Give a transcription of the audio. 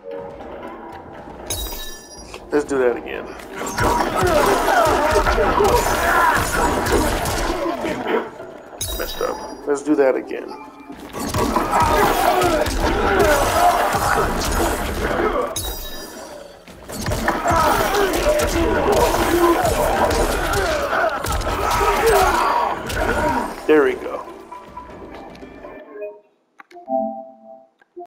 Let's do that again. Messed up. Let's do that again. There we go.